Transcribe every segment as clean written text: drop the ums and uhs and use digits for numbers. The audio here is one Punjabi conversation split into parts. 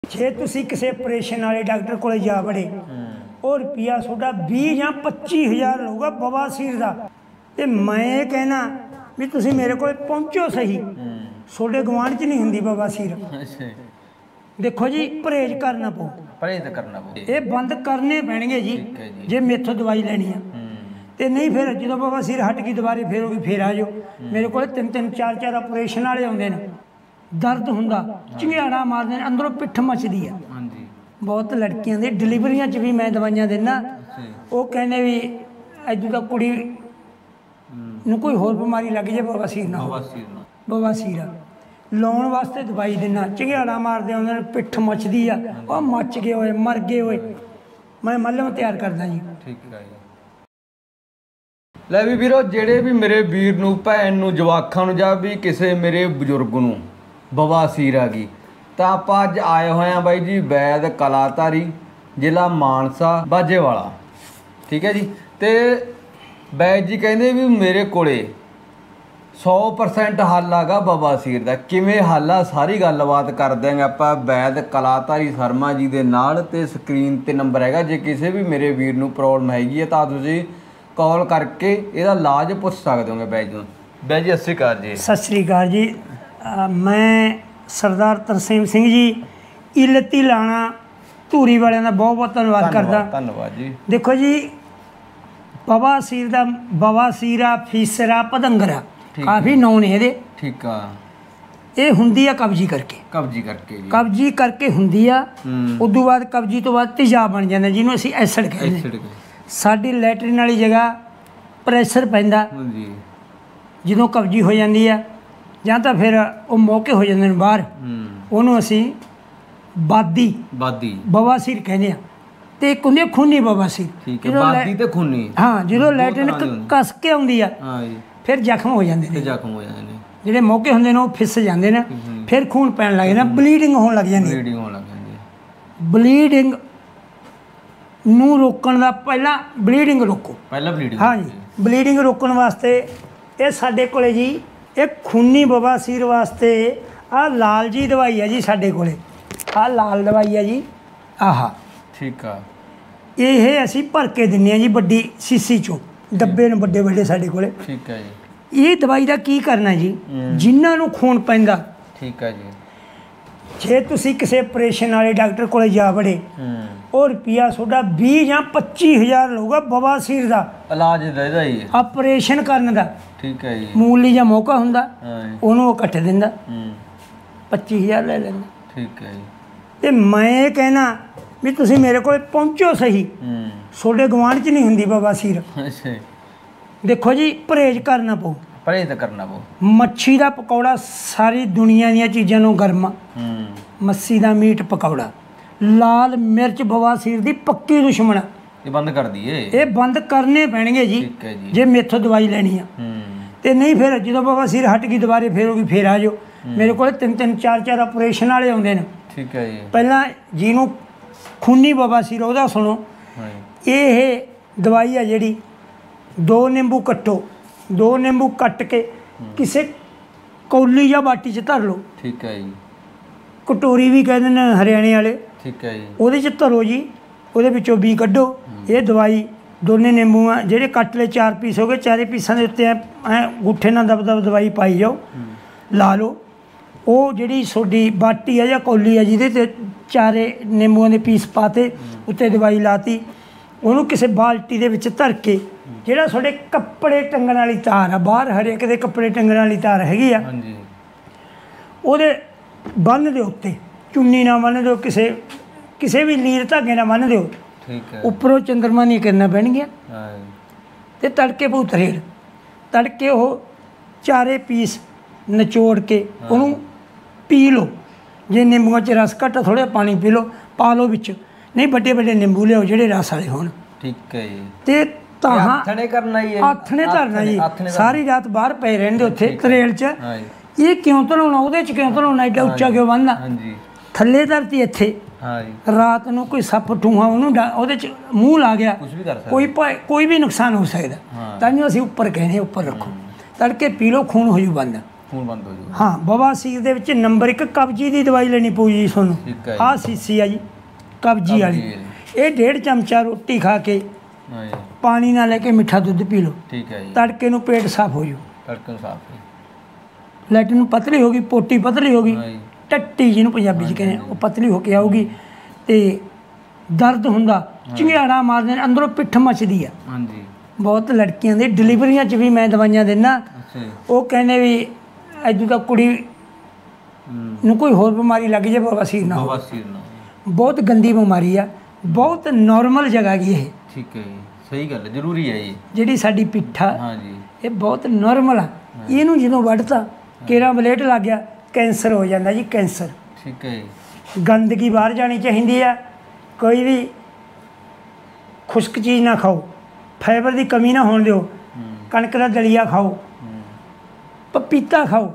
जे तुसी किसी ऑपरेशन वाले डॉक्टर को जा बड़े और रुपया थोड़ा 20 या 25,000 लूगा बवासीर का। तो मैं कहना भी तुसी मेरे को पहुँचो सही, थोड़े गवांढ च नहीं होंगी बवासीर। देखो जी परहेज करना पो, परहेज करना पो, ये बंद करने पैणगे जी जे मेथों दवाई लैनी है। तो नहीं फिर जो बवासीर हट गई दोबारे फिर होगी फिर आ जाओ। मेरे को 3-3 4-4 ऑपरेशन वाले आते हैं, दर्द होंदा, झंगेड़ा मारते हैं, अंदरों पिठ मचदी है। बहुत लड़कियां दे डिलीवरियां च भी मैं दवाइयां देना, वो कहने भी अज तक कुड़ी नूं कोई होर बीमारी लग जाए बवासीर ना हो, बवासीर लाउण वास्ते दवाई देना, झंगेड़ा मारते आंदे ने, पिठ मचदी आ, वो मच गए होए मर गए होए, मैं मलम तैयार करदा जी। ठीक है जी। ਲੈ ਵੀ ਵੀਰੋ, ਜਿਹੜੇ ਵੀ ਮੇਰੇ ਵੀਰ ਨੂੰ, ਭੈਣ ਨੂੰ, ਜਵਾਕਾਂ ਨੂੰ ਜਾਂ ਵੀ ਕਿਸੇ ਮੇਰੇ ਬਜ਼ੁਰਗ ਨੂੰ ਬਵਾਸੀਰ ਆ ਗਈ ਤਾਂ ਆਪਾਂ ਅੱਜ ਆਏ ਹੋਏ ਹਾਂ ਬਾਈ ਜੀ ਵੈਦ ਕਲਾਧਾਰੀ, ਜ਼ਿਲ੍ਹਾ ਮਾਨਸਾ, ਬਾਜੇਵਾਲਾ। ਠੀਕ ਹੈ ਜੀ। ਤੇ ਵੈਦ ਜੀ ਕਹਿੰਦੇ ਵੀ ਮੇਰੇ ਕੋਲੇ 100% ਹੱਲ ਆਗਾ ਬਵਾਸੀਰ ਦਾ। ਕਿਵੇਂ ਹੱਲ ਆ ਸਾਰੀ ਗੱਲਬਾਤ ਕਰ ਦਿਆਂਗੇ ਆਪਾਂ ਵੈਦ ਕਲਾਧਾਰੀ ਸ਼ਰਮਾ ਜੀ ਦੇ ਨਾਲ। ਤੇ ਸਕਰੀਨ ਤੇ ਨੰਬਰ ਹੈਗਾ, ਜੇ ਕਿਸੇ ਵੀ ਮੇਰੇ ਵੀਰ ਨੂੰ ਪ੍ਰੋਬਲਮ ਹੈਗੀ ਹੈ ਤਾਂ ਤੁਸੀਂ कॉल करके ਇਹਦਾ ਇਲਾਜ ਪੁੱਛ ਸਕਦੇ ਹੋਗੇ ਬਾਈ ਜੀ। ਬਾਈ ਜੀ ਸਤਿ ਸ਼੍ਰੀ ਅਕਾਲ ਜੀ। ਸਤਿ ਸ਼੍ਰੀ ਅਕਾਲ ਜੀ। ਮੈਂ ਸਰਦਾਰ ਤਰਸੇਮ ਸਿੰਘ ਜੀ ਇਲਤੀ ਲਾਣਾ ਧੂਰੀ ਵਾਲਿਆਂ ਦਾ ਬਹੁਤ ਬਹੁਤ ਧੰਨਵਾਦ ਕਰਦਾ। ਧੰਨਵਾਦ ਜੀ। ਦੇਖੋ ਜੀ ਬਵਾਸੀਰ ਦਾ ਬਵਾਸੀਰਾ ਫੀਸਰਾ ਪਦੰਗਰਾ ਕਾਫੀ ਨਾਂ ਨੇ ਇਹਦੇ। ਠੀਕ ਆ। ਇਹ ਹੁੰਦੀ ਆ ਕਬਜੀ ਕਰਕੇ। ਕਬਜੀ ਕਰਕੇ ਜੀ। ਕਬਜੀ ਕਰਕੇ ਹੁੰਦੀ ਆ। ਉਦੋਂ ਬਾਅਦ ਕਬਜੀ ਤੋਂ ਬਾਅਦ ਤੇਜ਼ਾਬ ਬਣ ਜਾਂਦਾ, ਜਿਹਨੂੰ ਅਸੀਂ ਐਸਿਡ ਕਹਿੰਦੇ। ਸਾਡੀ ਲੈਟਰਿਨ ਵਾਲੀ ਜਗ੍ਹਾ ਪ੍ਰੈਸ਼ਰ ਪੈਂਦਾ ਜਦੋਂ ਕਬਜੀ ਹੋ ਜਾਂਦੀ ਆ, ਜਾਂ ਤਾਂ ਫਿਰ ਉਹ ਮੌਕੇ ਹੋ ਜਾਂਦੇ ਨੇ ਬਾਹਰ, ਉਹਨੂੰ ਅਸੀਂ ਬਾਦੀ ਬਵਾਸੀਰ ਕਹਿੰਦੇ ਆ। ਤੇ ਇੱਕ ਹੁੰਦੀ ਖੂਨੀ ਬਵਾਸੀਰ। ਠੀਕ ਹੈ, ਬਾਦੀ ਤੇ ਖੂਨੀ। ਹਾਂ, ਜਦੋਂ ਲੈਟਰਿਨ ਕੱਸ ਕੇ ਆਉਂਦੀ ਆ ਫਿਰ ਜ਼ਖਮ ਹੋ ਜਾਂਦੇ ਨੇ। ਜ਼ਖਮ ਹੋ ਜਾਂਦੇ ਨੇ, ਜਿਹੜੇ ਮੌਕੇ ਹੁੰਦੇ ਨੇ ਉਹ ਫਿਸ ਜਾਂਦੇ ਨੇ, ਫਿਰ ਖੂਨ ਪੈਣ ਲੱਗ ਜਾਂਦਾ, ਬਲੀਡਿੰਗ ਹੋਣ ਲੱਗ ਜਾਂਦੀ। ਬਲੀਡਿੰਗ ਨੂੰ ਰੋਕਣ ਦਾ ਪਹਿਲਾਂ ਬਲੀਡਿੰਗ ਰੋਕੋ। ਹਾਂ ਜੀ, ਬਲੀਡਿੰਗ ਰੋਕਣ ਵਾਸਤੇ ਇਹ ਸਾਡੇ ਕੋਲੇ ਜੀ ਇਹ ਖੂਨੀ ਬਵਾਸੀਰ ਵਾਸਤੇ ਆਹ ਲਾਲ ਜੀ ਦਵਾਈ ਹੈ ਜੀ ਸਾਡੇ ਕੋਲੇ। ਆਹ ਲਾਲ ਦਵਾਈ ਹੈ ਜੀ, ਆਹ। ਠੀਕ ਆ। ਇਹ ਅਸੀਂ ਭਰ ਕੇ ਦਿੰਦੇ ਹਾਂ ਜੀ ਵੱਡੀ ਸੀਸੀ ਚੋਂ, ਡੱਬੇ ਨੇ ਵੱਡੇ ਵੱਡੇ ਸਾਡੇ ਕੋਲੇ। ਠੀਕ ਹੈ ਜੀ। ਇਹ ਦਵਾਈ ਦਾ ਕੀ ਕਰਨਾ ਜੀ, ਜਿਨ੍ਹਾਂ ਨੂੰ ਖੂਨ ਪੈਂਦਾ। ਠੀਕ ਹੈ ਜੀ। ਜੇ ਤੁਸੀਂ ਕਿਸੇ ਆਪਰੇਸ਼ਨ ਵਾਲੇ ਡਾਕਟਰ ਕੋਲੇ ਜਾ ਵੜੇ ਉਹ ਰੁਪਇਆ ਤੁਹਾਡਾ 20 ਜਾਂ 25,000 ਲਊਗਾ ਬਵਾਸੀਰ ਦਾ ਇਲਾਜ ਦਾ ਹੀ ਆਪਰੇਸ਼ਨ ਕਰਨ ਦਾ। ਠੀਕ ਹੈ ਜੀ। ਮੂਲੀ ਜਾਂ ਮੌਕਾ ਹੁੰਦਾ ਉਹਨੂੰ ਉਹ ਕੱਟ ਦਿੰਦਾ, 25,000 ਲੈ ਲੈਂਦਾ। ਠੀਕ ਹੈ ਜੀ। ਤੇ ਮੈਂ ਇਹ ਕਹਿਣਾ ਵੀ ਤੁਸੀਂ ਮੇਰੇ ਕੋਲ ਪਹੁੰਚੋ ਸਹੀ, ਤੁਹਾਡੇ ਗਵਾਂਢ 'ਚ ਨਹੀਂ ਹੁੰਦੀ ਬਵਾਸੀਰ। ਦੇਖੋ ਜੀ ਪरहेज ਕਰਨਾ ਪਊ। ਪरहेज ਕਰਨਾ ਪਊ। ਮੱਛੀ ਦਾ ਪਕੌੜਾ ਸਾਰੀ ਦੁਨੀਆ ਦੀਆਂ ਚੀਜ਼ਾਂ ਨੂੰ ਗਰਮ, ਮੱਛੀ ਦਾ ਮੀਟ ਪਕੌੜਾ। ਲਾਲ ਮਿਰਚ ਬਵਾਸੀਰ ਦੀ ਪੱਕੀ ਦੁਸ਼ਮਣ। ਇਹ ਬੰਦ ਕਰ ਦਈਏ, ਇਹ ਬੰਦ ਕਰਨੇ ਪੈਣਗੇ ਜੀ ਜੇ ਮੇਥੋਂ ਦਵਾਈ ਲੈਣੀ ਆ। ਤੇ ਨਹੀਂ ਫਿਰ ਜਦੋਂ ਬਵਾਸੀਰ ਹਟ ਗਈ ਦੁਬਾਰੇ ਫਿਰ ਹੋਗੀ ਫਿਰ ਆ ਜਾਓ। ਮੇਰੇ ਕੋਲ 3-3 4-4 ਆਪਰੇਸ਼ਨ ਵਾਲੇ ਆਉਂਦੇ ਨੇ। ਠੀਕ ਹੈ ਜੀ। ਪਹਿਲਾਂ ਜਿਹਨੂੰ ਖੂਨੀ ਬਵਾਸੀਰ ਉਹਦਾ ਸੁਣੋ, ਇਹ ਦਵਾਈ ਆ ਜਿਹੜੀ 2 ਨਿੰਬੂ ਕੱਟੋ, 2 ਨਿੰਬੂ ਕੱਟ ਕੇ ਕਿਸੇ ਕੌਲੀ ਜਾਂ ਬਾਟੀ 'ਚ ਧਰ ਲਓ। ਠੀਕ ਹੈ ਜੀ। ਕਟੋਰੀ ਵੀ ਕਹਿੰਦੇ ਨੇ ਹਰਿਆਣੇ ਵਾਲੇ। ਠੀਕ ਹੈ ਜੀ। ਉਹਦੇ 'ਚ ਧਰੋ ਜੀ, ਉਹਦੇ ਵਿੱਚੋਂ ਬੀ ਕੱਢੋ। ਇਹ ਦਵਾਈ ਦੋਨੇ ਨਿੰਬੂ ਆ ਜਿਹੜੇ ਕੱਟ ਲਏ, 4 ਪੀਸ ਹੋ ਗਏ, 4 ਪੀਸਾਂ ਦੇ ਉੱਤੇ ਐ ਗੁੱਠੇ ਨਾਲ ਦਬ ਦਵਾਈ ਪਾਈ ਜਾਓ, ਲਾ ਲਓ। ਉਹ ਜਿਹੜੀ ਤੁਹਾਡੀ ਬਾਟੀ ਆ ਜਾਂ ਕੌਲੀ ਆ ਜਿਹਦੇ 'ਤੇ 4 ਨਿੰਬੂਆਂ ਦੇ ਪੀਸ ਪਾਤੇ, ਉੱਤੇ ਦਵਾਈ ਲਾਤੀ, ਉਹਨੂੰ ਕਿਸੇ ਬਾਲਟੀ ਦੇ ਵਿੱਚ ਧਰ ਕੇ ਜਿਹੜਾ ਤੁਹਾਡੇ ਕੱਪੜੇ ਟੰਗਣ ਵਾਲੀ ਤਾਰ ਆ, ਬਾਹਰ ਹਰੇਕ ਦੇ ਕੱਪੜੇ ਟੰਗਣ ਵਾਲੀ ਤਾਰ ਹੈਗੀ ਆ, ਉਹਦੇ ਬੰਨ੍ਹ ਦਿਓ ਉੱਤੇ। ਚੁੰਨੀ ਨਾਲ ਬੰਨ੍ਹ ਦਿਓ, ਕਿਸੇ ਵੀ ਲੀਰ ਧਾਗੇ ਨਾਲ ਬੰਨ੍ਹ ਦਿਓ। ਠੀਕ ਹੈ। ਉੱਪਰੋਂ ਚੰਦਰਮਾ ਨਹੀਂ ਕਰਨਾ ਪੈਣਗੀਆਂ। ਅਤੇ ਤੜਕੇ ਪਊ ਤਰੇੜ, ਤੜਕੇ ਉਹ 4 ਪੀਸ ਨਿਚੋੜ ਕੇ ਉਹਨੂੰ ਪੀ ਲਓ। ਜੇ ਨਿੰਬੂਆਂ 'ਚ ਰਸ ਘੱਟ ਥੋੜ੍ਹਾ ਪਾਣੀ ਪੀ ਲਓ, ਪਾ ਲਓ ਵਿੱਚ। ਨਹੀਂ ਵੱਡੇ ਵੱਡੇ ਨਿੰਬੂ ਲਿਆਓ ਜਿਹੜੇ ਰਸ ਵਾਲੇ ਹੋਣ। ਠੀਕ ਹੈ ਜੀ। ਅਤੇ ਤਾਂ ਆਥਣੇ ਕਰਨਾ ਜੀ, ਆਥਣੇ ਧਰਨਾ ਜੀ। ਸਾਰੀ ਰਾਤ ਬਾਹਰ ਪਏ ਰਹਿੰਦੇ ਉੱਥੇ ਤਰੇਲ 'ਚ। ਇਹ ਕਿਉਂ ਧਲਾਉਣਾ, ਉਹਦੇ 'ਚ ਕਿਉਂ ਧਲਾਉਣਾ, ਐਡਾ ਉੱਚਾ ਕਿਉਂ ਬੰਨ੍ਹਣਾ। ਥੱਲੇ ਧਰਤੀ ਇੱਥੇ। ਰਾਤ ਨੂੰ ਕੋਈ ਸੱਪ ਠੂਹਾ ਉਹਨੂੰ ਉਹਦੇ 'ਚ ਮੂੰਹ ਲਾ ਗਿਆ, ਕੋਈ ਵੀ ਨੁਕਸਾਨ ਹੋ ਸਕਦਾ। ਤਾਂ ਅਸੀਂ ਉੱਪਰ ਕਹਿੰਦੇ ਉੱਪਰ ਰੱਖੋ, ਤੜਕੇ ਪੀ ਲਓ, ਖੂਨ ਹੋ ਜੂ ਬੰਦ। ਖੂਨ ਬੰਦ ਹੋ ਜਾਊਗਾ। ਹਾਂ ਬਵਾਸੀਰ ਦੇ ਵਿੱਚ ਨੰਬਰ 1 ਕਬਜੀ ਦੀ ਦਵਾਈ ਲੈਣੀ ਪਊ ਜੀ ਤੁਹਾਨੂੰ। ਠੀਕ ਹੈ ਆਹ ਸੀਸੀ ਆ ਜੀ ਕਬਜੀ ਵਾਲੀ। ਇਹ 1.5 ਚਮਚਾ ਰੋਟੀ ਖਾ ਕੇ ਹਾਂ ਜੀ ਪਾਣੀ ਨਾਲ ਲੈ ਕੇ ਮਿੱਠਾ ਦੁੱਧ ਪੀ ਲਓ। ਠੀਕ ਹੈ ਜੀ। ਤੜਕੇ ਨੂੰ ਪੇਟ ਸਾਫ਼ ਹੋ ਜਾਊ। ਤੜਕੇ ਨੂੰ ਸਾਫ਼ ਹੈ। ਲੈਟਰਿਨ ਪਤਲੀ ਹੋ ਗਈ, ਪੋਟੀ ਪਤਲੀ ਹੋ ਗਈ, ਹਾਂ ਜੀ ਟੱਟੀ ਜਿਹਨੂੰ ਪੰਜਾਬੀ 'ਚ ਕਹਿੰਦੇ ਉਹ ਪਤਲੀ ਹੋ ਕੇ ਆਊਗੀ। ਤੇ ਦਰਦ ਹੁੰਦਾ ਚੰਗਿਆੜਾ ਮਾਰਦੇ ਨੇ, ਅੰਦਰੋਂ ਪਿੱਠ ਮੱਚਦੀ ਆ। ਹਾਂਜੀ ਬਹੁਤ ਲੜਕੀਆਂ ਦੇ ਡਿਲੀਵਰੀਆਂ 'ਚ ਵੀ ਮੈਂ ਦਵਾਈਆਂ ਦਿੰਦਾ। ਅੱਛਾ ਜੀ। ਉਹ ਕਹਿੰਦੇ ਵੀ ਇੱਦੋਂ ਤਾਂ ਕੁੜੀ ਨੂੰ ਕੋਈ ਹੋਰ ਬਿਮਾਰੀ ਲੱਗ ਜਾਏ ਬਵਾਸੀਰ ਨਾ ਹੋਵੇ। ਬਵਾਸੀਰ ਨਾ ਹੋਵੇ। ਬਹੁਤ ਗੰਦੀ ਬਿਮਾਰੀ ਆ, ਬਹੁਤ ਨੋਰਮਲ ਜਗ੍ਹਾ ਗਈ ਇਹ। ਠੀਕ ਹੈ ਜੀ, ਸਹੀ ਗੱਲ ਹੈ, ਜ਼ਰੂਰੀ ਹੈ ਜੀ। ਜਿਹੜੀ ਸਾਡੀ ਪਿੱਠ ਆ ਹਾਂਜੀ ਇਹ ਬਹੁਤ ਨੋਰਮਲ ਆ। ਇਹਨੂੰ ਜਦੋਂ ਵੱਢਤਾ ਕੇਰਾ ਬਲੇਟ ਲੱਗ ਗਿਆ ਕੈਂਸਰ ਹੋ ਜਾਂਦਾ ਜੀ, ਕੈਂਸਰ। ਠੀਕ ਹੈ ਜੀ। ਗੰਦਗੀ ਬਾਹਰ ਜਾਣੀ ਚਾਹੀਦੀ ਆ। ਕੋਈ ਵੀ ਖੁਸ਼ਕ ਚੀਜ਼ ਨਾ ਖਾਓ, ਫਾਈਬਰ ਦੀ ਕਮੀ ਨਾ ਹੋਣ ਦਿਓ। ਕਣਕ ਦਾ ਦਲੀਆ ਖਾਓ, ਪਪੀਤਾ ਖਾਓ।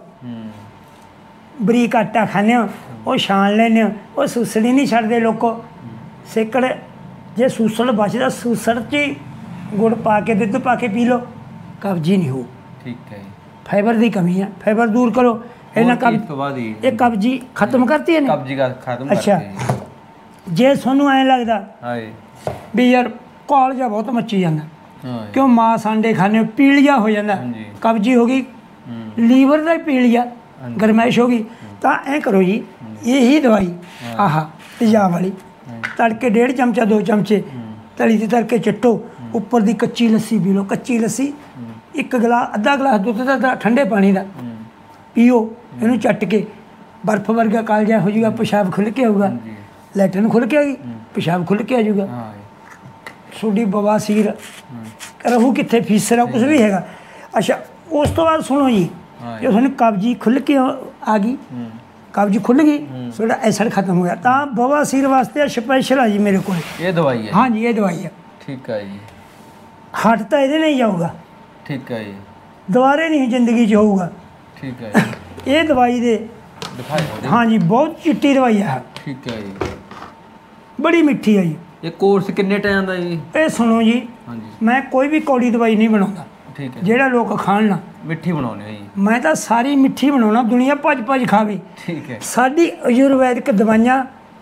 ਬਰੀਕ ਆਟਾ ਖਾਂਦੇ ਹੋ, ਉਹ ਛਾਣ ਲੈਂਦੇ ਹੋ, ਉਹ ਸੁਸੜੀ ਨਹੀਂ ਛੱਡਦੇ ਲੋਕੋ। ਸੇਕੜ ਜੇ ਸੂਸੜ ਬਚਦਾ ਸੂਸੜ 'ਚ ਹੀ ਗੁੜ ਪਾ ਕੇ ਦੁੱਧ ਪਾ ਕੇ ਪੀ ਲਓ, ਕਬਜੀ ਨਹੀਂ ਹੋਊ। ਠੀਕ ਹੈ ਜੀ। ਫਾਈਬਰ ਦੀ ਕਮੀ ਆ, ਫਾਈਬਰ ਦੂਰ ਕਰੋ। ਇਹਨਾਂ ਇਸ ਤੋਂ ਬਾਅਦ ਹੀ ਇਹ ਕਬਜੀ ਖਤਮ ਕਰਤੀ ਇਹਨੇ। ਕਬਜੀ ਦਾ ਖਤਮ ਅੱਛਾ। ਕਰਤੀ ਜੀ। ਜੇ ਤੁਹਾਨੂੰ ਐਂ ਲੱਗਦਾ ਹਾਂ ਜੀ ਵੀ ਯਾਰ ਕਾਲਜਾ ਬਹੁਤ ਮੱਚੀ ਜਾਂਦਾ, ਹਾਂ ਜੀ। ਕਿਉਂ ਮਾਸ ਆਂਡੇ ਖਾਣੇ ਪੀਲੀਆ ਹੋ ਜਾਂਦਾ, ਹਾਂਜੀ। ਕਬਜੀ ਹੋ ਗਈ, ਲੀਵਰ ਦਾ ਹੀ ਪੀਲੀਆ, ਗਰਮੈਸ਼ ਹੋ ਗਈ, ਤਾਂ ਐਂ ਕਰੋ ਜੀ ਇਹੀ ਦਵਾਈ ਆਹ ਤੇਜ਼ਾਬ ਵਾਲੀ ਤੜਕੇ 1.5 ਚਮਚਾ 2 ਚਮਚੇ ਤਲੀ ਤੇ ਤੜਕੇ ਚੱਟੋ। ਉੱਪਰ ਦੀ ਕੱਚੀ ਲੱਸੀ ਪੀ ਲਓ। ਕੱਚੀ ਲੱਸੀ 1 ਗਲਾਸ ਅੱਧਾ ਗਲਾਸ ਦੁੱਧ ਦਾ ਠੰਡੇ ਪਾਣੀ ਦਾ ਪੀਓ। ਇਹਨੂੰ ਚੱਟ ਕੇ ਬਰਫ਼ ਵਰਗਾ ਕਾਲਜਾ ਹੋ ਜਾਊਗਾ, ਪਿਸ਼ਾਬ ਖੁੱਲ੍ਹ ਕੇ ਆਊਗਾ, ਲੈਟਰਨ ਖੁੱਲ੍ਹ ਕੇ ਆ ਗਈ, ਪਿਸ਼ਾਬ ਖੁੱਲ੍ਹ ਕੇ ਆ ਜਾਊਗਾ। ਹਾਂ ਤੁਹਾਡੀ ਬਵਾਸੀਰ ਰਹੂ ਕਿੱਥੇ, ਫੀਸਰਾ ਕੁਝ ਵੀ ਹੈਗਾ। ਅੱਛਾ ਉਸ ਤੋਂ ਬਾਅਦ ਸੁਣੋ ਜੀ, ਜੇ ਤੁਹਾਨੂੰ ਕਬਜੀ ਖੁੱਲ੍ਹ ਕੇ ਆ ਗਈ, ਕਬਜੀ ਖੁੱਲ੍ਹ ਗਈ, ਤੁਹਾਡਾ ਐਸਿਡ ਖਤਮ ਹੋ ਗਿਆ, ਤਾਂ ਬਵਾਸੀਰ ਵਾਸਤੇ ਸਪੈਸ਼ਲ ਆ ਜੀ ਮੇਰੇ ਕੋਲ ਇਹ ਦਵਾਈ ਹੈ। ਹਾਂ ਜੀ ਇਹ ਦਵਾਈ ਆ। ਠੀਕ ਹੈ ਜੀ। ਹਟ ਤਾਂ ਇਹਦੇ ਨਹੀਂ ਜਾਊਗਾ, ਠੀਕ ਹੈ ਜੀ। ਦੁਬਾਰੇ ਨਹੀਂ ਜ਼ਿੰਦਗੀ 'ਚ ਹੋਊਗਾ। ਠੀਕ ਹੈ ਜੀ। ਇਹ ਦਵਾਈ ਦੇ ਦਿਖਾਇਓ। ਹਾਂ ਜੀ ਬਹੁਤ ਚਿੱਟੀ ਦਵਾਈ ਆ, ਠੀਕ ਹੈ ਜੀ। ਬੜੀ ਮਿੱਠੀ ਆ ਜੀ। ਇਹ ਕੋਰਸ ਕਿੰਨੇ ਟਾਈਮ ਦਾ ਜੀ? ਇਹ ਸੁਣੋ ਜੀ, ਹਾਂਜੀ ਮੈਂ ਕੋਈ ਵੀ ਕੌੜੀ ਦਵਾਈ ਨਹੀਂ ਬਣਾਉਂਦਾ ਠੀਕ ਹੈ। ਜਿਹੜਾ ਲੋਕ ਖਾਣ ਨਾ। ਮਿੱਠੀ ਬਣਾਉਣੀ ਹੈ ਜੀ। ਮੈਂ ਤਾਂ ਸਾਰੀ ਮਿੱਠੀ ਬਣਾਉਣਾ, ਦੁਨੀਆ ਭੱਜ ਖਾਵੇ। ਠੀਕ ਹੈ। ਸਾਡੀ ਆਯੁਰਵੈਦਿਕ ਦਵਾਈਆਂ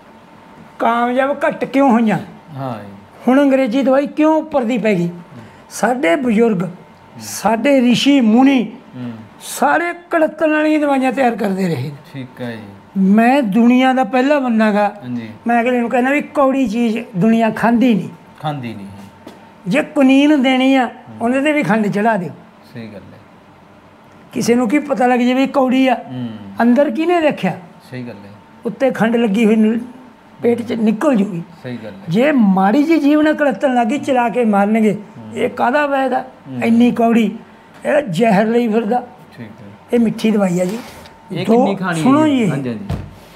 ਕਾਮਯਾਬ ਘੱਟ ਕਿਉਂ ਹੋਈਆਂ? ਹਾਂ ਜੀ। ਹੁਣ ਅੰਗਰੇਜ਼ੀ ਦਵਾਈ ਕਿਉਂ ਉੱਪਰ ਦੀ ਪੈ ਗਈ? ਸਾਡੇ ਬਜ਼ੁਰਗ, ਸਾਡੇ ਰਿਸ਼ੀ ਮੁਨੀ ਸਾਰੇ ਕੜਤਣ ਵਾਲੀਆਂ ਦਵਾਈਆਂ ਤਿਆਰ ਕਰਦੇ ਰਹੇ। ਠੀਕ ਹੈ ਜੀ। ਮੈਂ ਦੁਨੀਆ ਦਾ ਪਹਿਲਾ ਬੰਦਾ ਗਾ, ਹਾਂਜੀ। ਮੈਂ ਅਗਲੇ ਨੂੰ ਕਹਿੰਦਾ ਵੀ ਕੌੜੀ ਚੀਜ਼ ਦੁਨੀਆ ਖਾਂਦੀ ਨਹੀਂ। ਖਾਂਦੀ ਨਹੀਂ। ਜੇ ਕੁਨੀਨ ਦੇਣੀ ਆ ਉਹਦੇ ਤੇ ਵੀ ਖੰਡ ਚੜਾ ਦਿਓ। ਸਹੀ ਗੱਲ ਹੈ। ਕਿਸੇ ਨੂੰ ਕੀ ਪਤਾ ਲੱਗ ਜਾਵੇ ਕੌੜੀ ਆ, ਅੰਦਰ ਕਿਹਨੇ ਰੱਖਿਆ? ਸਹੀ ਗੱਲ ਹੈ। ਉੱਤੇ ਖੰਡ ਲੱਗੀ ਹੋਈ ਪੇਟ 'ਚ ਨਿਕਲ ਜੂਗੀ। ਸਹੀ ਗੱਲ ਹੈ। ਜੇ ਮਾੜੀ ਜਿਹੀ ਜੀਵਨ ਕੜਤਣ ਲੱਗੀ ਚਲਾ ਕੇ ਮਾਰਨਗੇ। ਇਹ ਕਾਹਦਾ ਵੈਦ ਆ ਇੰਨੀ ਕੌੜੀ? ਇਹ ਜ਼ਹਿਰ ਲਈ ਫਿਰਦਾ। ਠੀਕ ਹੈ। ਇਹ ਮਿੱਠੀ ਦਵਾਈ ਆ ਜੀ। ਇਹ ਕਿੰਨੀ ਖਾਣੀ ਹੈ? ਸੁਣੋ ਜੀ, ਹਾਂਜੀ ਹਾਂਜੀ।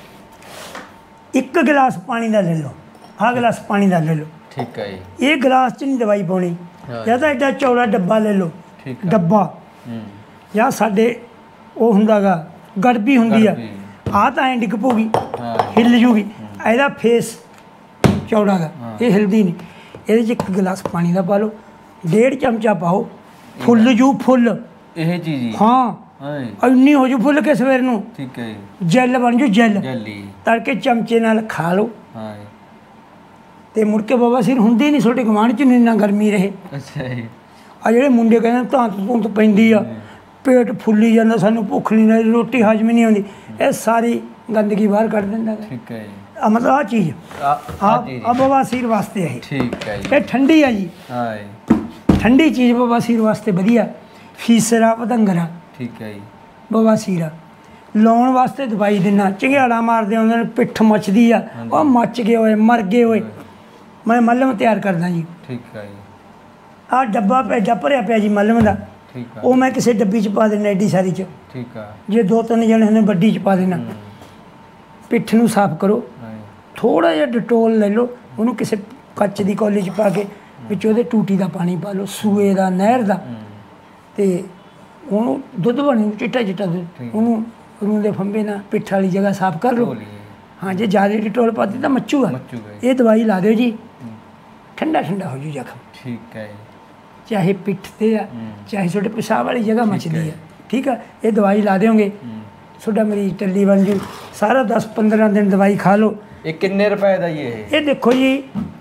1 ਗਿਲਾਸ ਪਾਣੀ ਦਾ ਲੈ ਲਓ, ਆਹ ਗਿਲਾਸ ਪਾਣੀ ਦਾ ਲੈ ਲਓ। ਠੀਕ ਹੈ ਜੀ। ਇਹ ਗਿਲਾਸ 'ਚ ਨਹੀਂ ਦਵਾਈ ਪਾਉਣੀ, ਜਾਂ ਤਾਂ ਐਡਾ ਚੌੜਾ ਡੱਬਾ ਲੈ ਲਓ, ਠੀਕ ਹੈ। ਡੱਬਾ ਜਾਂ ਸਾਡੇ ਉਹ ਹੁੰਦਾ ਗਾ ਗੜਬੀ ਹੁੰਦੀ ਆ, ਆਹ ਤਾਂ ਐਂ ਡਿੱਗ ਪਊਗੀ, ਹਿੱਲ ਜੂਗੀ। ਇਹਦਾ ਫੇਸ ਚੌੜਾ ਗਾ, ਇਹ ਹਿਲਦੀ ਨਹੀਂ। ਇਹਦੇ 'ਚ 1 ਗਿਲਾਸ ਪਾਣੀ ਦਾ ਪਾ ਲਓ, 1.5 ਚਮਚਾ ਪਾਓ, ਫੁੱਲ ਜੂ ਫੁੱਲ। ਇਹ ਚੀਜ਼ ਹੀ ਹਾਂ ਇੰਨੀ ਹੋ ਜੂ ਫੁੱਲ ਕੇ ਸਵੇਰ ਨੂੰ ਠੀਕ ਹੈ। ਜੈਲ ਬਣ ਜੂ, ਜੈਲ ਜੈਲੀ ਤੜਕੇ ਚਮਚੇ ਨਾਲ ਖਾ ਲਓ। ਹਾਂ ਤੇ ਮੁੜ ਕੇ ਬਵਾਸੀਰ ਹੁੰਦੀ ਨਹੀਂ ਤੁਹਾਡੇ ਗੁਆਂਢ 'ਚ, ਨਾ ਗਰਮੀ ਰਹੇ। ਅੱਛਾ ਜੀ। ਆ ਜਿਹੜੇ ਮੁੰਡੇ ਕਹਿੰਦੇ ਧੁੰਦ ਪੈਂਦੀ ਆ, ਪੇਟ ਫੁੱਲੀ ਜਾਂਦਾ, ਸਾਨੂੰ ਭੁੱਖ ਨਹੀਂ ਲੱਗਦੀ, ਰੋਟੀ ਹਜਮ ਨਹੀਂ ਆਉਂਦੀ, ਇਹ ਸਾਰੀ ਗੰਦਗੀ ਬਾਹਰ ਕੱਢ ਦਿੰਦਾ। ਠੀਕ ਹੈ ਜੀ। ਮਤਲਬ ਆਹ ਚੀਜ਼ ਆ ਬਵਾਸੀਰ ਵਾਸਤੇ ਹੈ। ਠੀਕ ਹੈ ਜੀ। ਇਹ ਠੰਡੀ ਆ ਜੀ, ਹਾਂ ਜੀ। ਠੰਡੀ ਚੀਜ਼ ਬਵਾਸੀਰ ਵਾਸਤੇ ਵਧੀਆ। ਫੀਸਰਾ ਪਤੰਗਰਾ ਠੀਕ ਹੈ ਜੀ। ਬਵਾਸੀਰ ਆ ਲਾਉਣ ਵਾਸਤੇ ਦਵਾਈ ਦਿੰਦਾ। ਚੰਗਿਆੜਾ ਮਾਰਦੇ ਆਉਂਦੇ ਨੇ, ਪਿੱਠ ਮੱਚਦੀ ਆ, ਉਹ ਮੱਚ ਗਏ ਹੋਏ, ਮਰ ਗਏ ਹੋਏ, ਮੈਂ ਮੱਲਮ ਤਿਆਰ ਕਰਦਾ ਜੀ। ਠੀਕ ਹੈ ਜੀ। ਆਹ ਡੱਬਾ ਭੇਜਾ ਭਰਿਆ ਪਿਆ ਜੀ ਮੱਲਮ ਦਾ, ਠੀਕ ਹੈ। ਉਹ ਮੈਂ ਕਿਸੇ ਡੱਬੀ 'ਚ ਪਾ ਦੇਣਾ, ਐਡੀ ਸਾਰੀ 'ਚ। ਠੀਕ ਹੈ। ਜੇ 2-3 ਜਣੇ ਨੇ ਵੱਡੀ 'ਚ ਪਾ ਦੇਣਾ। ਪਿੱਠ ਨੂੰ ਸਾਫ਼ ਕਰੋ, ਥੋੜਾ ਜਿਹਾ ਡਿਟੋਲ ਲੈ ਲਓ, ਉਹਨੂੰ ਕਿਸੇ ਕੱਚ ਦੀ ਕੌਲੀ 'ਚ ਪਾ ਕੇ ਵਿੱਚ ਉਹਦੇ ਟੂਟੀ ਦਾ ਪਾਣੀ ਪਾ ਲਓ, ਸੂਏ ਦਾ, ਨਹਿਰ ਦਾ, ਤੇ ਉਹਨੂੰ ਦੁੱਧ ਬਣੇ ਚਿੱਟਾ ਦੁੱਧ, ਉਹਨੂੰ ਰੂੰ ਦੇ ਫੰਬੇ ਨਾਲ ਪਿੱਠ ਵਾਲੀ ਜਗ੍ਹਾ ਸਾਫ਼ ਕਰ ਲਓ। ਹਾਂ ਜੇ ਜ਼ਿਆਦਾ ਡਿਟੋਲ ਪਾਤੀ ਤਾਂ ਮੱਚੂਗਾ। ਇਹ ਦਵਾਈ ਲਾ ਦਿਓ ਜੀ, ਠੰਡਾ ਹੋ ਜੂ ਜ਼ਖਮ। ਠੀਕ ਹੈ। ਚਾਹੇ ਪਿੱਠ ਤੇ ਆ, ਚਾਹੇ ਤੁਹਾਡੇ ਪਿਸ਼ਾਬ ਵਾਲੀ ਜਗ੍ਹਾ ਮੱਚਦੀ ਆ, ठीक है, ये दवाई ला देंगे, ਤੁਹਾਡਾ ਮਰੀਜ਼ ਟੱਲੀ ਬਣ ਜੂ। ਸਾਰਾ 10-15 ਦਿਨ ਦਵਾਈ ਖਾ ਲਓ। ਇਹ ਕਿੰਨੇ ਰੁਪਏ ਦਾ ਜੀ ਇਹ ਦੇਖੋ ਜੀ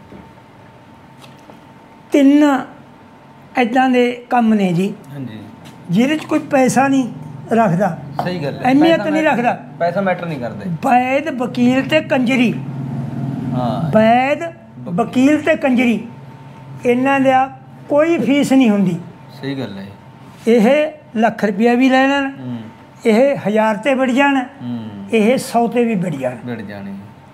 3 ਇੱਦਾਂ ਦੇ ਕੰਮ ਨੇ ਜੀ ਹਾਂਜੀ, ਜਿਹਦੇ 'ਚ ਕੋਈ ਪੈਸਾ ਨਹੀਂ ਰੱਖਦਾ। ਸਹੀ ਗੱਲ ਹੈ, ਅਹਿਮੀਅਤ ਨਹੀਂ ਰੱਖਦਾ, ਪੈਸਾ ਮੈਟਰ ਨਹੀਂ ਕਰਦੇ। ਵੈਦ ਵਕੀਲ ਤੇ ਕੰਜਰੀ, ਹਾਂ ਵੈਦ ਵਕੀਲ ਤੇ ਕੰਜਰੀ, ਇਹਨਾਂ ਦਾ ਕੋਈ ਫੀਸ ਨਹੀਂ ਹੁੰਦੀ। ਸਹੀ ਗੱਲ ਹੈ। ਇਹ ਲੱਖ ਰੁਪਇਆ ਵੀ ਲੈ ਲੈਣ, ਇਹ 1000 ਤੇ ਵੜ ਜਾਣ, ਇਹ 100 ਤੇ ਵੀ ਵੜ ਜਾਣੇ।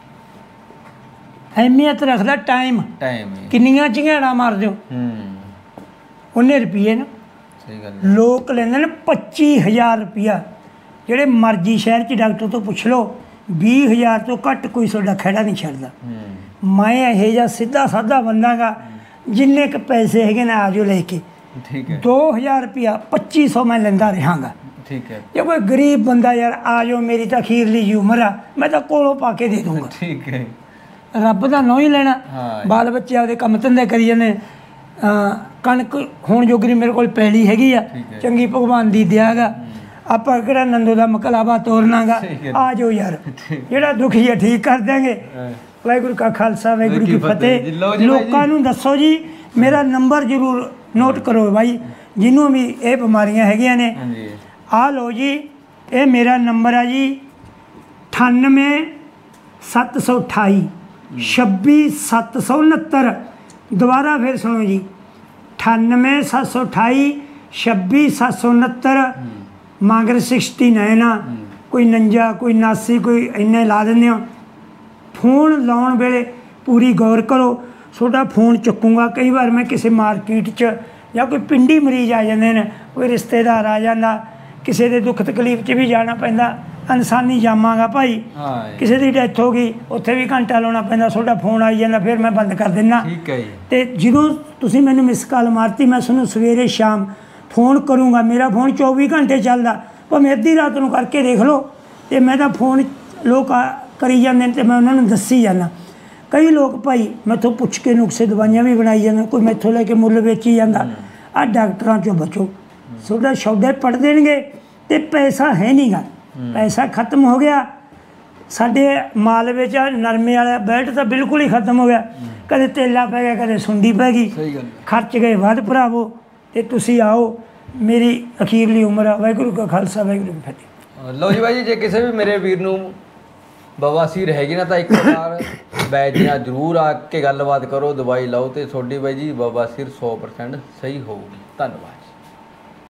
ਅਹਿਮੀਅਤ ਰੱਖਦਾ ਟਾਈਮ, ਕਿੰਨੀਆਂ ਝੰਗਾੜਾਂ ਮਾਰ ਦਿਓ ਉਹਨੇ ਰੁਪਈਏ ਨਾ। ਸਹੀ ਗੱਲ। ਲੋਕ ਲੈਂਦੇ ਨੇ 25000 ਰੁਪਇਆ, ਜਿਹੜੇ ਮਰਜ਼ੀ ਸ਼ਹਿਰ 'ਚ ਡਾਕਟਰ ਤੋਂ ਪੁੱਛ ਲਓ, 20000 ਤੋਂ ਘੱਟ ਕੋਈ ਤੁਹਾਡਾ ਖਹਿੜਾ ਨਹੀਂ ਛੱਡਦਾ। ਮੈਂ ਇਹੋ ਜਿਹਾ ਸਿੱਧਾ ਸਾਦਾ ਬੰਦਾ ਗਾ, ਜਿੰਨੇ ਕੁ ਪੈਸੇ ਹੈਗੇ ਨੇ ਆ ਜਾਓ ਲੈ ਕੇ। ਠੀਕ ਹੈ। 2000 ਰੁਪਇਆ 2500 ਮੈਂ ਲੈਂਦਾ ਰਹਾਂਗਾ। ਠੀਕ ਹੈ। ਜੇ ਕੋਈ ਗਰੀਬ ਬੰਦਾ ਯਾਰ ਆ ਜਾਓ, ਮੇਰੀ ਤਾਂ ਅਖੀਰਲੀ ਜੀ ਉਮਰ ਆ, ਮੈਂ ਤਾਂ ਕੋਲੋਂ ਪਾ ਕੇ ਦੇ ਦੂੰਗਾ। ਠੀਕ ਹੈ। ਰੱਬ ਦਾ ਨਾਂ ਹੀ ਲੈਣਾ। ਬਾਲ ਬੱਚੇ ਆਪਦੇ ਕੰਮ ਧੰਦੇ ਕਰੀ ਜਾਂਦੇ। ਕਣਕ ਹੁਣ ਜੋਗਰੀ ਮੇਰੇ ਕੋਲ ਪੈਲੀ ਹੈਗੀ ਆ, ਚੰਗੀ ਭਗਵਾਨ ਦੀ ਦਿਆ ਗਾ। ਆਪਾਂ ਕਿਹੜਾ ਨੰਦੋ ਦਾ ਮਕਲਾਵਾ ਤੋਰਨਾਗਾ। ਆ ਜਾਓ ਯਾਰ, ਜਿਹੜਾ ਦੁਖੀ ਹੈ ਠੀਕ ਕਰ ਦਿਆਂਗੇ। ਵਾਹਿਗੁਰੂ ਕਾ ਖਾਲਸਾ ਵਾਹਿਗੁਰੂ ਕੀ ਫਤਿਹ। ਲੋਕਾਂ ਨੂੰ ਦੱਸੋ ਜੀ, ਮੇਰਾ ਨੰਬਰ ਜ਼ਰੂਰ ਨੋਟ ਕਰੋ ਬਾਈ, ਜਿਹਨੂੰ ਵੀ ਇਹ ਬਿਮਾਰੀਆਂ ਹੈਗੀਆਂ ਨੇ। ਆ ਲਓ ਜੀ, ਇਹ ਮੇਰਾ ਨੰਬਰ ਆ ਜੀ 98 728 26769। ਦੁਬਾਰਾ ਫਿਰ ਸੁਣੋ ਜੀ, 98 728 26769। ਮਗਰ 69 ਆ, ਕੋਈ 49 ਕੋਈ 79 ਕੋਈ ਇੰਨੇ ਲਾ ਦਿੰਦੇ ਹੋ। ਫੋਨ ਲਾਉਣ ਵੇਲੇ ਪੂਰੀ ਗੌਰ ਕਰੋ, ਤੁਹਾਡਾ ਫੋਨ ਚੁੱਕੂਗਾ। ਕਈ ਵਾਰ ਮੈਂ ਕਿਸੇ ਮਾਰਕੀਟ 'ਚ ਜਾਂ ਕੋਈ ਪਿੰਡੀ ਮਰੀਜ਼ ਆ ਜਾਂਦੇ ਨੇ, ਕੋਈ ਰਿਸ਼ਤੇਦਾਰ ਆ ਜਾਂਦਾ, ਕਿਸੇ ਦੇ ਦੁੱਖ ਤਕਲੀਫ 'ਚ ਵੀ ਜਾਣਾ ਪੈਂਦਾ। ਇਨਸਾਨੀ ਜਾਮਾਂਗਾ ਭਾਈ, ਕਿਸੇ ਦੀ ਡੈਥ ਹੋ ਗਈ, ਉੱਥੇ ਵੀ ਘੰਟਾ ਲਾਉਣਾ ਪੈਂਦਾ। ਤੁਹਾਡਾ ਫੋਨ ਆਈ ਜਾਂਦਾ, ਫਿਰ ਮੈਂ ਬੰਦ ਕਰ ਦਿੰਦਾ। ਠੀਕ ਹੈ ਜੀ। ਅਤੇ ਜਦੋਂ ਤੁਸੀਂ ਮੈਨੂੰ ਮਿਸ ਕਾਲ ਮਾਰਤੀ, ਮੈਂ ਤੁਹਾਨੂੰ ਸਵੇਰੇ ਸ਼ਾਮ ਫੋਨ ਕਰੂੰਗਾ। ਮੇਰਾ ਫੋਨ 24 ਘੰਟੇ ਚੱਲਦਾ, ਭਾਵੇਂ ਅੱਧੀ ਰਾਤ ਨੂੰ ਕਰਕੇ ਦੇਖ ਲਓ। ਅਤੇ ਮੈਂ ਤਾਂ ਫੋਨ ਲੋਕ ਕਰੀ ਜਾਂਦੇ ਨੇ ਅਤੇ ਮੈਂ ਉਹਨਾਂ ਨੂੰ ਦੱਸੀ ਜਾਂਦਾ। ਕਈ ਲੋਕ ਭਾਈ ਮੈਥੋਂ ਪੁੱਛ ਕੇ ਨੁਕਸੇ ਦਵਾਈਆਂ ਵੀ ਬਣਾਈ ਜਾਂਦੇ, ਕੋਈ ਮੈਥੋਂ ਲੈ ਕੇ ਮੁੱਲ ਵੇਚੀ ਜਾਂਦਾ। ਆਹ ਡਾਕਟਰਾਂ 'ਚੋਂ ਬਚੋ, ਤੁਹਾਡਾ ਸੌਦਾ ਪੜ ਦੇਣਗੇ ਅਤੇ ਪੈਸਾ ਹੈ ਨਹੀਂ ਗਾ, ਪੈਸਾ ਖਤਮ ਹੋ ਗਿਆ। ਸਾਡੇ ਮਾਲਵੇ 'ਚ ਨਰਮੇ ਵਾਲਾ ਬੈਲਟ ਤਾਂ ਬਿਲਕੁਲ ਹੀ ਖਤਮ ਹੋ ਗਿਆ। ਕਦੇ ਤੇਲਾ ਪੈ ਗਿਆ, ਕਦੇ ਸੁੰਡੀ ਪੈ ਗਈ, ਖਰਚ ਗਏ ਵੱਧ ਭਰਾਵੋ। ਅਤੇ ਤੁਸੀਂ ਆਓ, ਮੇਰੀ ਅਖੀਰਲੀ ਉਮਰ ਆ। ਵਾਹਿਗੁਰੂ ਕਾ ਖਾਲਸਾ ਵਾਹਿਗੁਰੂ ਕੀ ਫਤਿਹ। ਲਓ ਜੀ ਬਾਈ ਜੀ, ਜੇ ਕਿਸੇ ਵੀ ਮੇਰੇ ਵੀਰ ਨੂੰ ਬਵਾਸੀਰ ਹੈਗੀ ਨਾ, ਤਾਂ ਇੱਕ ਵਾਰ ਵੈਦ ਜੀ ਨਾਲ ਜ਼ਰੂਰ ਆ ਕੇ ਗੱਲਬਾਤ ਕਰੋ, ਦਵਾਈ ਲਾਓ, ਅਤੇ ਤੁਹਾਡੀ ਬਾਈ ਜੀ ਬਵਾਸੀਰ 100% ਸਹੀ ਹੋਊਗੀ। ਧੰਨਵਾਦ।